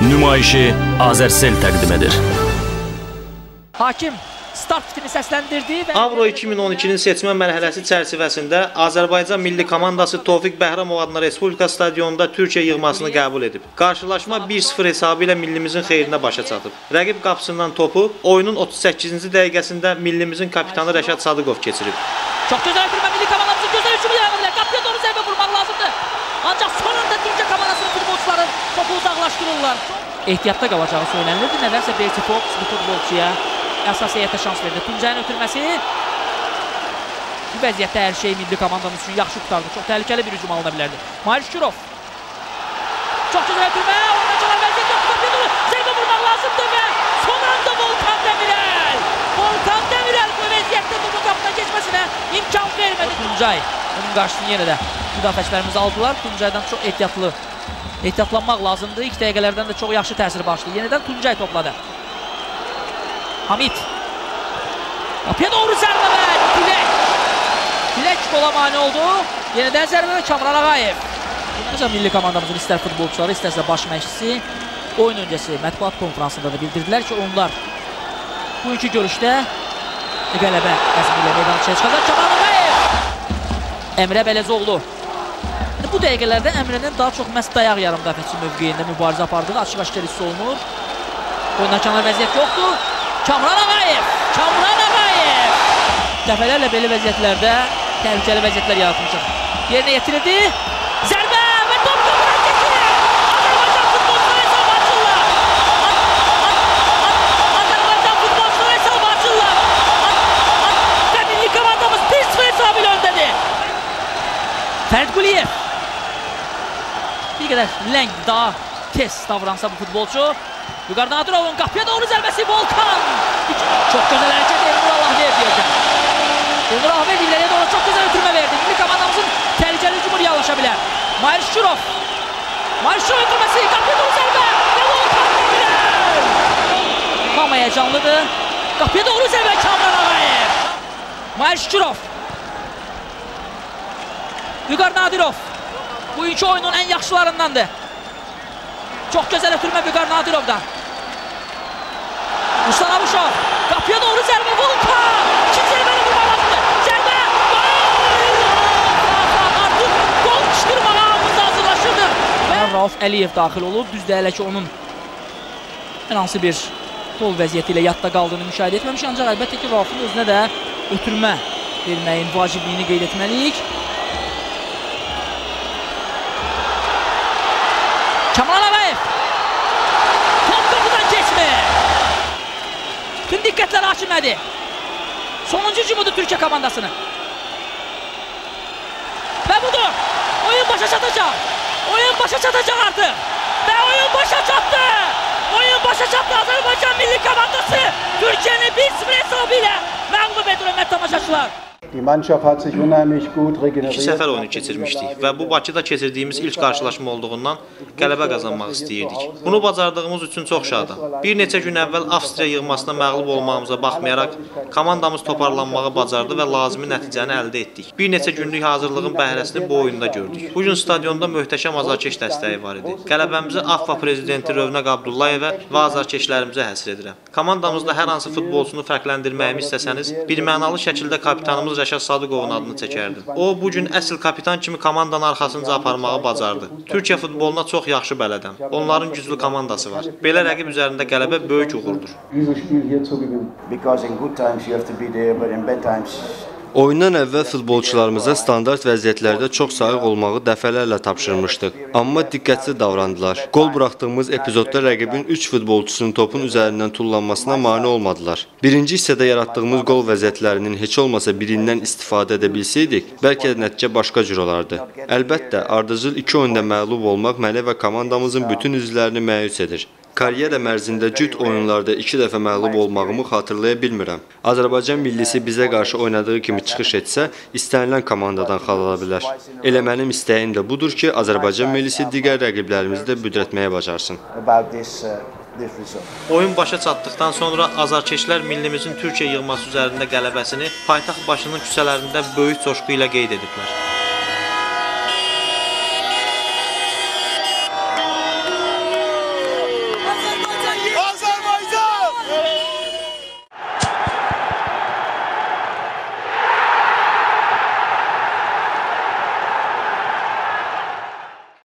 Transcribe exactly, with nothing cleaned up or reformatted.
nümayişi Azersel təqdim edir. Hakim start fitini səsləndirdi. Avro iki min on ikinin seçmə mərhələsi çərçivəsində Azərbaycan milli komandası Tofiq Bəhramov adına Respublika stadionunda Türkiyə yığmasını qəbul edib. Qarşılaşma bir sıfır hesabı ilə millimizin xeyrinə başa çatıb. Rəqib qapısından topu oyunun otuz səkkizinci dəqiqəsində millimizin kapitanı Rashad Sadygov keçirib. Çox gözəl bir milli komandamızın gözəl hücumu ilə qapıya doğru zərbə vurmaq lazımdır. Ancaq son anda Türkiyə komandasının futbolçuları topu uzaqlaşdırırlar. Ehtiyatda qalacağı söylənilirdi. Nədənsə Berti Fox bu futbolçuya əsas heyətə şans verdi. Tuncayın ötürməsi. Bu vəziyyətdə hər şey milli komandamız üçün yaxşı tutardı. Çox təhlükəli bir hücum alına bilərdi. Mahir Şükürov. Çox gözəl ötürmə. Oyuncular vəziyyət yoxdur. Qapıya doğru zərbə vurmaq lazımdır və son anda Volkan Demirel. Volkan Demirel bu vəziyyətdə topu qapıdan keçməsinə imkan vermədi. Tuncay. Onun qarşısını yenə də müdafiəçilərimiz aldılar. Tuncaydan çox ehtiyatlı. Ehtiyatlanmaq lazımdır. İlk dəqiqələrdən də çox yaxşı təsir başladı. Yenidən Tuncay topladı. Hamid. Qapıya doğru zərbə və Dilək. Dilək qola mane oldu. Yenidən zərbə və Kamran Ağayev. Ancaq milli komandamızın istər futbolçuları, istərsə baş məşqçisi oyun öncəsi mətbuat konferansında da bildirdilər ki, onlar bugünkü görüşdə qələbə əzmi ilə meydançaya çıxacaq. Kamran Ağayev. Emre Belezoğlu. Bu dəqiqələrdə Emre'nin daha çox məhz dayaq yarım müdafiəçi mövqeyində mübarizə apardığı açıq-aşkar hiss olunur. Oyundan kənar vəziyyət yoxdur. Kamran Ağayev. Kamran Ağayev. Dəfələrlə belə vəziyyətlərdə təhlükəli vəziyyətlər yaratmışıq. Yerinə yetirildi. Zərbə və top topu hərəkəti. Azərbaycan futbolçuları hesab açırlar. Azərbaycan futbolçuları hesab açırlar. Və milli komandamız bir sıfır hesabı ilə öndədir. Fərid Quliyev. Bir qədər ləng, daha tez davransa bu futbolçu. Vüqar Nadirov'un qapıya doğru zərbəsi Volkan. Çox gözəl hərəkət Elnur Allahverdi deyəcəm. Elnur Allahverdi ileriyə doğru çox gözəl ötürmə verdi. Milli komandamızın təhlükəli hücumu reallaşa bilər. Mahir Şükürov. Mahir Şükürov ötürməsi, qapıya doğru zərbə və Volkan Demirel. Hamı həyecanlıdır. Qapıya doğru zərbə Kamran Ağayev. Mahir Şükürov. Vüqar Nadirov. Bugünkü oyunun ən yaxşılarındandır. Çox gözəl ötürmə Vüqar Nadirov'dan. Ruslan Abuşov. Qapıya doğru zərbə Volkan. İkinci zərbəni vurmaq lazımdır. Zərbə. Artıq gol qışqırmağa hamımız hazırlaşırdır. Rauf Əliyev daxil olub. Düzdür hələ ki onun hər hansı bir gol vəziyyəti ilə yadda qaldığını müşahidə etməmiş. Ancaq əlbəttə ki Rauf'un özünə də ötürmə verməyin vacibliyini qeyd etməliyik. Kamran Ağayev. Top topudan keçmir. Tüm diqqətlər hakimlədi. Sonuncu hücumudur Türkiyə komandasının. Və budur. Oyun başa çatacaq. Oyun başa çatacaq artıq. Və oyun başa çatdı. Oyun başa çatdı. Azərbaycan milli komandası Türkiyəni bir sıfır hesabı ilə məğlub edir hörmətli tamaşaçılar. İki səfər oyunu keçirmişdik və bu Bakıda keçirdiyimiz ilk qarşılaşma olduğundan qələbə qazanmaq istəyirdik. Bunu bacardığımız üçün çox şadam. Bir neçə gün əvvəl Avstriya yığmasına məğlub olmağımıza baxmayaraq, komandamız toparlanmağı bacardı və lazımi nəticəni əldə etdik. Bir neçə günlük hazırlığın bəhrəsini bu oyunda gördük. Bugün stadionda möhtəşəm azarkeş dəstəyi var idi. Qələbəmizi AFFA prezidenti Rövnaq Abdullayevə və azarkeşlərimizə həsr edirəm. Komandamızda hər hansı futbolçunu fərqləndirməyimi istəsəniz, bir mənalı şəkildə kapitanımız Rashad Sadygov'un adını çəkərdim. O, bugün əsl kapitan kimi komandanın arxasınca aparmağı bacardı. Türkiyə futboluna çox yaxşı bələdəm. Onların güclü komandası var. Belə rəqib üzərində qələbə böyük uğurdur. Oyundan əvvəl futbolçularımıza standart vəziyyətlərdə çox sayıq olmağı dəfələrlə tapşırmışdıq. Amma diqqətli davrandılar. Qol buraxdığımız epizodda rəqibin üç futbolçusunun topun üzərindən tullanmasına mane olmadılar. Birinci hissədə yaratdığımız qol vəziyyətlərinin heç olmasa birindən istifadə edə bilsəydik, bəlkə də nəticə başqa cür olardı. Əlbəttə, ardıcıl iki oyunda məğlub olmaq məni və komandamızın bütün üzvlərini məyus edir. Karyera ərzində cüt oyunlarda iki dəfə məğlub olmağımı xatırlaya bilmirəm. Azərbaycan millisi bizə qarşı oynadığı kimi çıxış etsə, istənilən komandadan xal ala bilər. Elə mənim istəyim də budur ki, Azərbaycan millisi digər rəqiblərimizi də büdrətməyə bacarsın. Oyun başa çatdıqdan sonra azarkeşlər millimizin Türkiyə yığması üzərində qələbəsini paytaxt başının küçələrində böyük coşqu ilə qeyd ediblər.